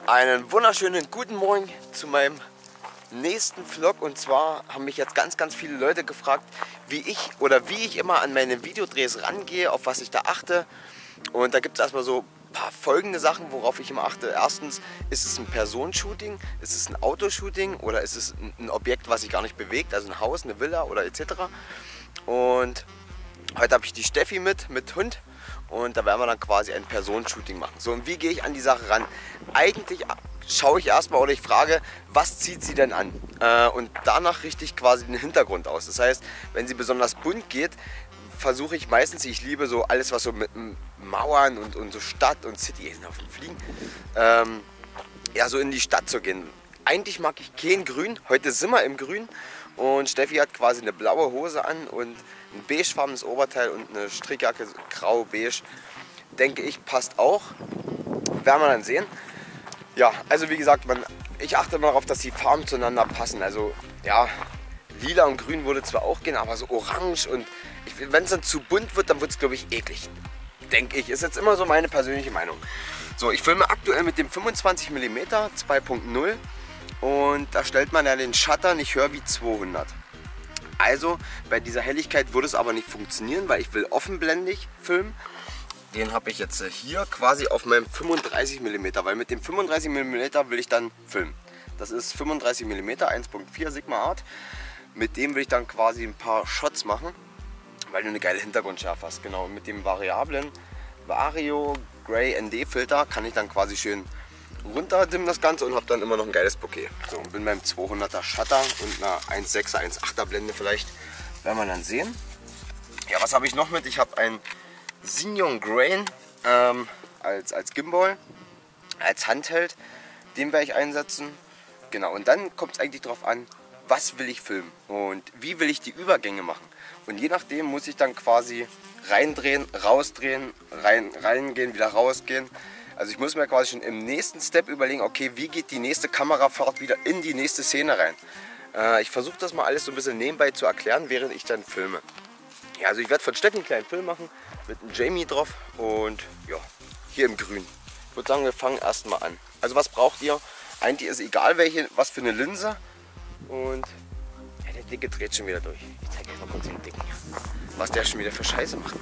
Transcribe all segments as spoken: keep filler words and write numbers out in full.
Einen wunderschönen guten Morgen zu meinem nächsten Vlog. Und zwar haben mich jetzt ganz, ganz viele Leute gefragt, wie ich oder wie ich immer an meine Videodrehs rangehe, auf was ich da achte. Und da gibt es erstmal so ein paar folgende Sachen, worauf ich immer achte. Erstens, ist es ein Personenshooting, ist es ein Autoshooting oder ist es ein Objekt, was sich gar nicht bewegt, also ein Haus, eine Villa oder et cetera. Und heute habe ich die Steffi mit, mit Hund. Und da werden wir dann quasi ein Personenshooting machen. So, und wie gehe ich an die Sache ran? Eigentlich schaue ich erstmal oder ich frage, was zieht sie denn an? Äh, und danach richte ich quasi den Hintergrund aus. Das heißt, wenn sie besonders bunt geht, versuche ich meistens, ich liebe so alles, was so mit Mauern und, und so Stadt und City, hier sind auf dem Fliegen, ähm, ja, so in die Stadt zu gehen. Eigentlich mag ich kein Grün, heute sind wir im Grün. Und Steffi hat quasi eine blaue Hose an und ein beigefarbenes Oberteil und eine Strickjacke, grau-beige. Denke ich, passt auch. Werden wir dann sehen. Ja, also wie gesagt, man, ich achte immer darauf, dass die Farben zueinander passen. Also ja, lila und grün würde zwar auch gehen, aber so orange und wenn es dann zu bunt wird, dann wird es, glaube ich, eklig. Denke ich. Ist jetzt immer so meine persönliche Meinung. So, ich filme aktuell mit dem fünfundzwanzig Millimeter zwei Punkt null. Und da stellt man ja den Shutter nicht höher wie zweihundert. Also bei dieser Helligkeit würde es aber nicht funktionieren, weil ich will offenblendig filmen. Den habe ich jetzt hier quasi auf meinem fünfunddreißig Millimeter, weil mit dem fünfunddreißig Millimeter will ich dann filmen. Das ist fünfunddreißig Millimeter, eins Punkt vier Sigma Art. Mit dem will ich dann quasi ein paar Shots machen, weil du eine geile Hintergrundschärfe hast. Genau, mit dem variablen Vario Gray N D Filter kann ich dann quasi schön runterdimmen das Ganze und habe dann immer noch ein geiles Bokeh. So, und mit meinem zweihunderter Shutter und einer eins Komma sechser, eins Komma achter Blende vielleicht, werden wir dann sehen. Ja, was habe ich noch mit? Ich habe ein Signon Grain ähm, als, als Gimbal, als Handheld. Den werde ich einsetzen. Genau, und dann kommt es eigentlich darauf an, was will ich filmen und wie will ich die Übergänge machen. Und je nachdem muss ich dann quasi reindrehen, rausdrehen, rein, reingehen, wieder rausgehen. Also ich muss mir quasi schon im nächsten Step überlegen, okay, wie geht die nächste Kamerafahrt wieder in die nächste Szene rein. Äh, ich versuche das mal alles so ein bisschen nebenbei zu erklären, während ich dann filme. Ja, also ich werde von Steffi einen kleinen Film machen, mit einem Jamie drauf und ja, hier im Grün. Ich würde sagen, wir fangen erstmal an. Also was braucht ihr? Eigentlich ist egal, welche, was für eine Linse. Und ja, der Dicke dreht schon wieder durch. Ich zeige euch mal kurz den Dicken. Was der schon wieder für Scheiße macht.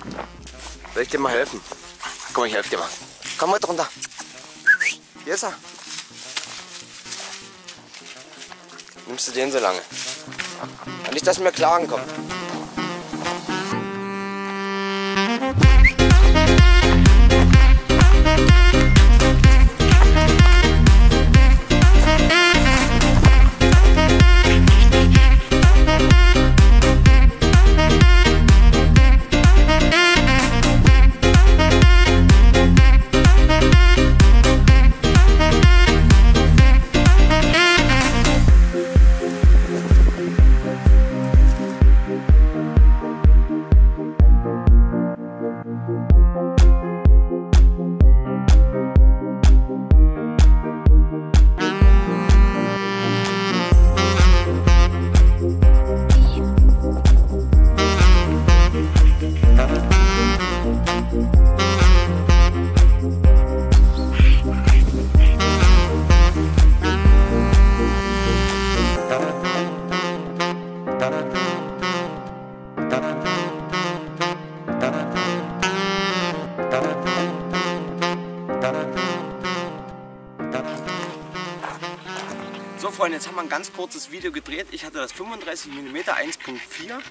Soll ich dir mal helfen? Komm, ich helfe dir mal. Komm mal drunter. Hier ist er. Nimmst du den so lange? Und nicht, dass mir Klagen kommt. So Freunde, jetzt haben wir ein ganz kurzes Video gedreht. Ich hatte das fünfunddreißig Millimeter eins Punkt vier.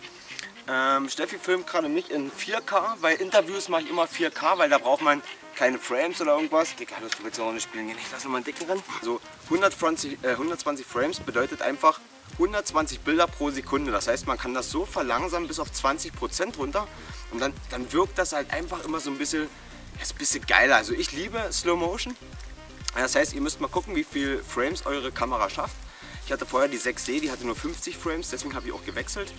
Ähm, Steffi filmt gerade mich in vier K, weil Interviews mache ich immer vier K, weil da braucht man keine Frames oder irgendwas. Digga, du willst noch nicht spielen gehen, ich lasse noch mal einen Dicken rennen. So hundertzwanzig, äh, hundertzwanzig Frames bedeutet einfach hundertzwanzig Bilder pro Sekunde. Das heißt, man kann das so verlangsamen bis auf zwanzig Prozent runter und dann, dann wirkt das halt einfach immer so ein bisschen, ja, ist ein bisschen geiler. Also ich liebe Slow Motion. Das heißt, ihr müsst mal gucken, wie viel Frames eure Kamera schafft. Ich hatte vorher die sechs D, die hatte nur fünfzig Frames, deswegen habe ich auch gewechselt.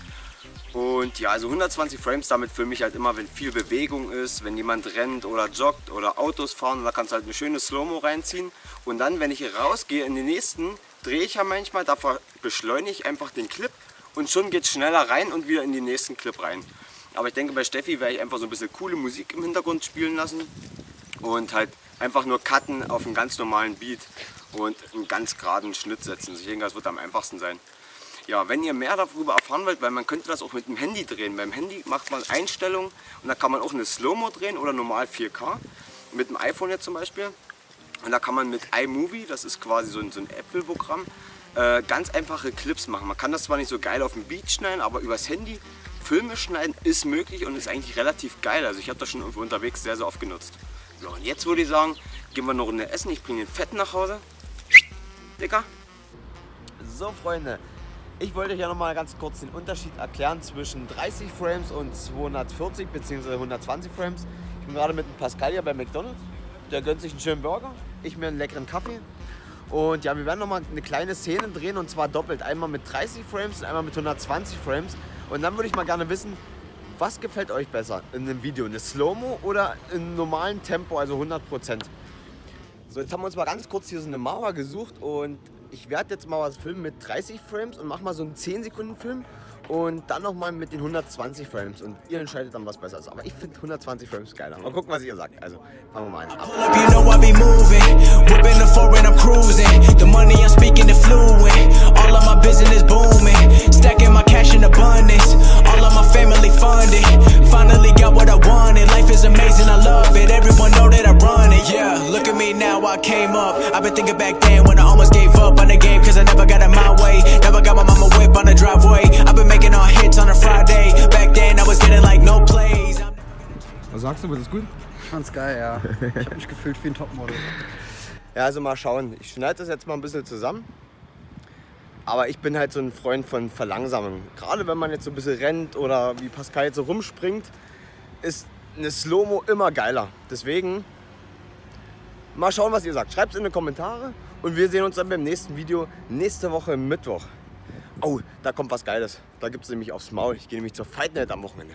Und ja, also hundertzwanzig Frames, damit filme ich halt immer, wenn viel Bewegung ist, wenn jemand rennt oder joggt oder Autos fahren, da kannst du halt eine schöne Slow-Mo reinziehen. Und dann, wenn ich hier rausgehe in den nächsten, drehe ich ja manchmal, da beschleunige ich einfach den Clip und schon geht es schneller rein und wieder in den nächsten Clip rein. Aber ich denke, bei Steffi werde ich einfach so ein bisschen coole Musik im Hintergrund spielen lassen. und halt einfach nur cutten auf einen ganz normalen Beat und einen ganz geraden Schnitt setzen. Ich denke, das wird am einfachsten sein. Ja, wenn ihr mehr darüber erfahren wollt, weil man könnte das auch mit dem Handy drehen. Beim Handy macht man Einstellungen und da kann man auch eine Slow-Mo drehen oder normal vier K. Mit dem iPhone jetzt zum Beispiel. Und da kann man mit iMovie, das ist quasi so ein, so ein Apple-Programm, äh, ganz einfache Clips machen. Man kann das zwar nicht so geil auf dem Beat schneiden, aber übers Handy Filme schneiden ist möglich und ist eigentlich relativ geil. Also ich habe das schon irgendwo unterwegs sehr, sehr oft genutzt. So, und jetzt würde ich sagen, gehen wir eine Runde essen. Ich bringe den Fett nach Hause. Dicker. So, Freunde. Ich wollte euch ja noch mal ganz kurz den Unterschied erklären zwischen dreißig Frames und zweihundertvierzig bzw. hundertzwanzig Frames. Ich bin gerade mit dem Pascal hier bei McDonald's. Der gönnt sich einen schönen Burger, ich mir einen leckeren Kaffee. Und ja, wir werden noch mal eine kleine Szene drehen und zwar doppelt. Einmal mit dreißig Frames und einmal mit hundertzwanzig Frames. Und dann würde ich mal gerne wissen, was gefällt euch besser in einem Video? Eine Slow-Mo oder im normalen Tempo, also hundert Prozent? So, jetzt haben wir uns mal ganz kurz hier so eine Mauer gesucht und ich werde jetzt mal was filmen mit dreißig Frames und mache mal so einen zehn Sekunden Film und dann nochmal mit den hundertzwanzig Frames und ihr entscheidet dann, was besser ist. Aber ich finde hundertzwanzig Frames geiler. Mal gucken, was ihr sagt. Also fangen wir mal an. I came up, I've been thinking back then when I almost gave up on the game cause I never got in my way, never got my mama whip on the driveway, I've been making all hits on a Friday, back then I was getting like no plays. Was sagst du, wird das gut? Ich fand's geil, ja. Ich hab mich gefühlt wie ein Topmodel. Ja, also mal schauen, ich schneide das jetzt mal ein bisschen zusammen, aber ich bin halt so ein Freund von Verlangsamung. Gerade wenn man jetzt so ein bisschen rennt oder wie Pascal jetzt so rumspringt, ist eine Slow-Mo immer geiler. Deswegen mal schauen, was ihr sagt. Schreibt es in die Kommentare und wir sehen uns dann beim nächsten Video nächste Woche Mittwoch. Oh, da kommt was Geiles. Da gibt es nämlich aufs Maul. Ich gehe nämlich zur Fight Night am Wochenende.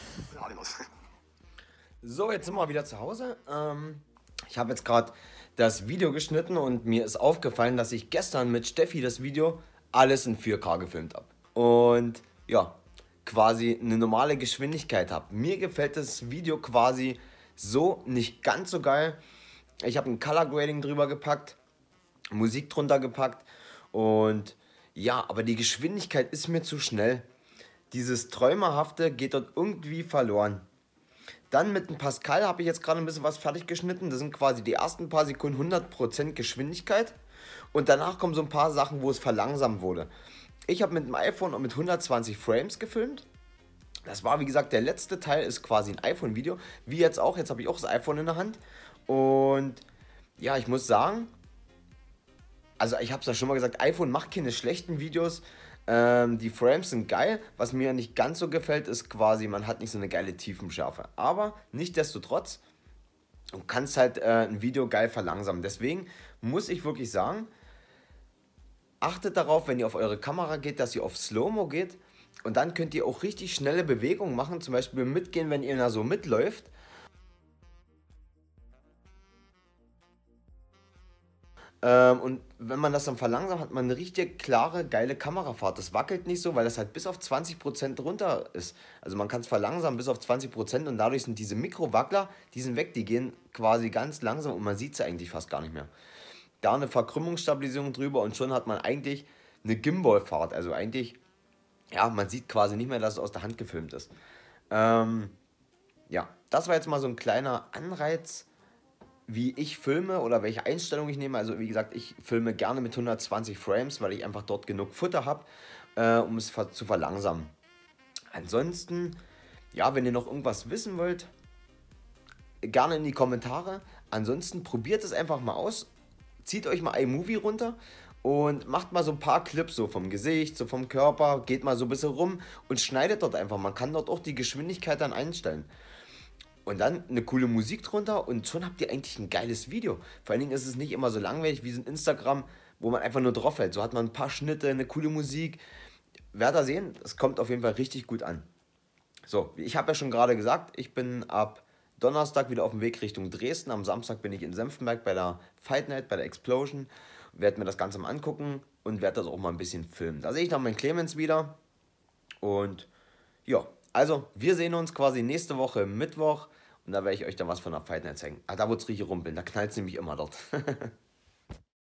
So, jetzt sind wir wieder zu Hause. Ähm, ich habe jetzt gerade das Video geschnitten und mir ist aufgefallen, dass ich gestern mit Steffi das Video alles in vier K gefilmt habe. Und ja, quasi eine normale Geschwindigkeit habe. Mir gefällt das Video quasi so nicht ganz so geil. Ich habe ein Color Grading drüber gepackt, Musik drunter gepackt und ja, aber die Geschwindigkeit ist mir zu schnell. Dieses Träumerhafte geht dort irgendwie verloren. Dann mit dem Pascal habe ich jetzt gerade ein bisschen was fertig geschnitten. Das sind quasi die ersten paar Sekunden hundert Prozent Geschwindigkeit und danach kommen so ein paar Sachen, wo es verlangsamt wurde. Ich habe mit dem iPhone und mit hundertzwanzig Frames gefilmt. Das war wie gesagt der letzte Teil, ist quasi ein iPhone-Video, wie jetzt auch. Jetzt habe ich auch das iPhone in der Hand. Und ja, ich muss sagen, also ich habe es ja schon mal gesagt, iPhone macht keine schlechten Videos. Ähm, die Frames sind geil. Was mir nicht ganz so gefällt, ist quasi, man hat nicht so eine geile Tiefenschärfe. Aber nichtsdestotrotz, du kannst halt äh, ein Video geil verlangsamen. Deswegen muss ich wirklich sagen, achtet darauf, wenn ihr auf eure Kamera geht, dass ihr auf Slow-Mo geht. Und dann könnt ihr auch richtig schnelle Bewegungen machen. Zum Beispiel mitgehen, wenn ihr da so mitläuft. Ähm, und wenn man das dann verlangsamt, hat man eine richtig klare, geile Kamerafahrt. Das wackelt nicht so, weil das halt bis auf zwanzig Prozent runter ist. Also man kann es verlangsamen bis auf zwanzig Prozent und dadurch sind diese Mikrowackler, die sind weg, die gehen quasi ganz langsam und man sieht sie eigentlich fast gar nicht mehr. Da eine Verkrümmungsstabilisierung drüber und schon hat man eigentlich eine Gimbal-Fahrt. Also eigentlich, ja, man sieht quasi nicht mehr, dass es aus der Hand gefilmt ist. Ähm, ja, das war jetzt mal so ein kleiner Anreiz, wie ich filme oder welche Einstellung ich nehme. Also wie gesagt, ich filme gerne mit hundertzwanzig Frames, weil ich einfach dort genug Futter habe, äh, um es zu verlangsamen. Ansonsten, ja, wenn ihr noch irgendwas wissen wollt, gerne in die Kommentare. Ansonsten probiert es einfach mal aus. Zieht euch mal iMovie runter und macht mal so ein paar Clips so vom Gesicht, so vom Körper, geht mal so ein bisschen rum und schneidet dort einfach. Man kann dort auch die Geschwindigkeit dann einstellen. Und dann eine coole Musik drunter und schon habt ihr eigentlich ein geiles Video. Vor allen Dingen ist es nicht immer so langweilig wie so ein Instagram, wo man einfach nur drauf hält. So hat man ein paar Schnitte, eine coole Musik. Werdet ihr sehen, es kommt auf jeden Fall richtig gut an. So, ich habe ja schon gerade gesagt, ich bin ab Donnerstag wieder auf dem Weg Richtung Dresden. Am Samstag bin ich in Senftenberg bei der Fight Night, bei der Explosion. Werde mir das Ganze mal angucken und werde das auch mal ein bisschen filmen. Da sehe ich dann meinen Clemens wieder. Und ja, also wir sehen uns quasi nächste Woche Mittwoch. Und da werde ich euch dann was von der Fight Night zeigen. Ah, da wird es richtig rumpeln, da knallt es nämlich immer dort.